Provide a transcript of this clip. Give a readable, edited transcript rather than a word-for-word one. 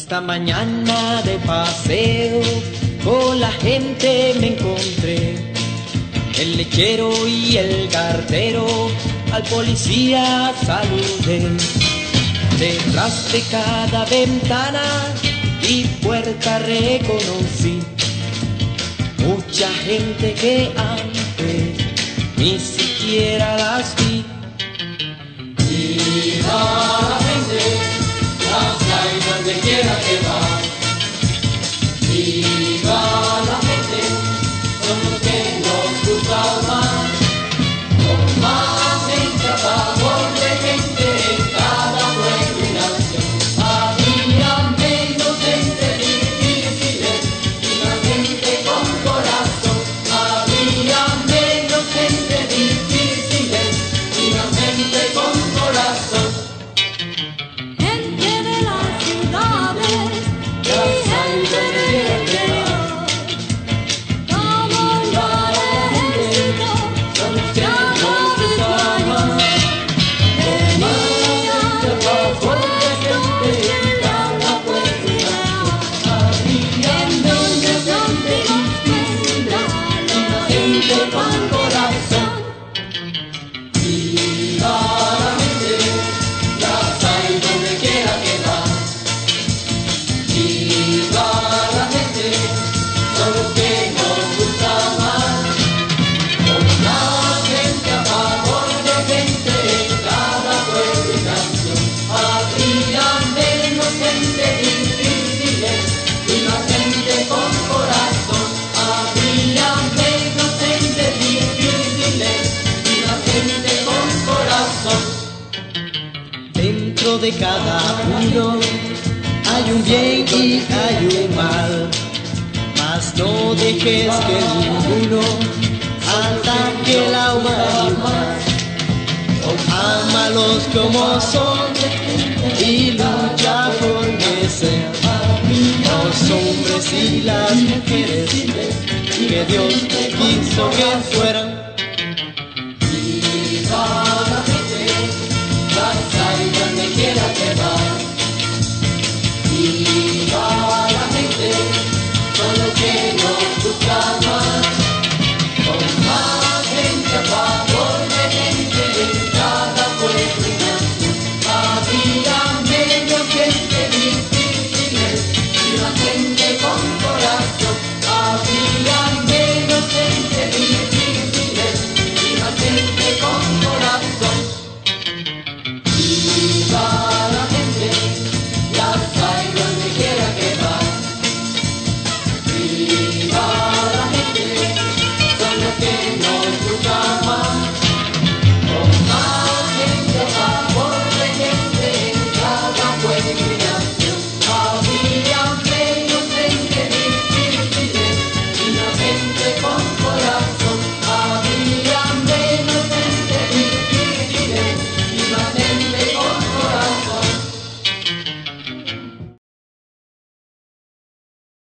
Esta mañana de paseo con la gente me encontré, el lechero y el cartero, al policía saludé. Detrás de cada ventana y puerta reconocí mucha gente que antes ni siquiera las vi. Viva la gente, las hay donde quiera que va. Viva la gente, son los que nos gusta más. Con más gente a favor de gente en cada pueblo y nación. Había menos gente difíciles y más gente con corazón. Había menos gente difíciles y más gente con corazón. Gente de las ciudades y gente del interior, como yo el ejército, cada vez mayor. Venían dispuestos y en la oportunidad, en donde sentimos nuestra gente con corazón. Viva la gente, las hay donde quiera que va. Viva la gente, son los que nos gusta más. Con más gente a favor de gente en cada pueblo y nación. Habría menos gente difíciles y más gente con corazón. Habría menos gente difíciles y más gente con corazón. Dentro de cada uno hay un bien y hay un mal, mas no dejes que ninguno ataque la humanidad. Ámalos como son y lucha por que sean los hombres y las mujeres que Dios quiso que fueran. Viva la gente, las hay donde quiera que va. Viva la gente, son los que nos gusta más. Con más gente a favor de gente en cada pueblo y nación. Había menos gente difíciles y más gente con corazón. Había menos gente difíciles y más gente con corazón. Viva la gente, las hay donde quiera que va. Viva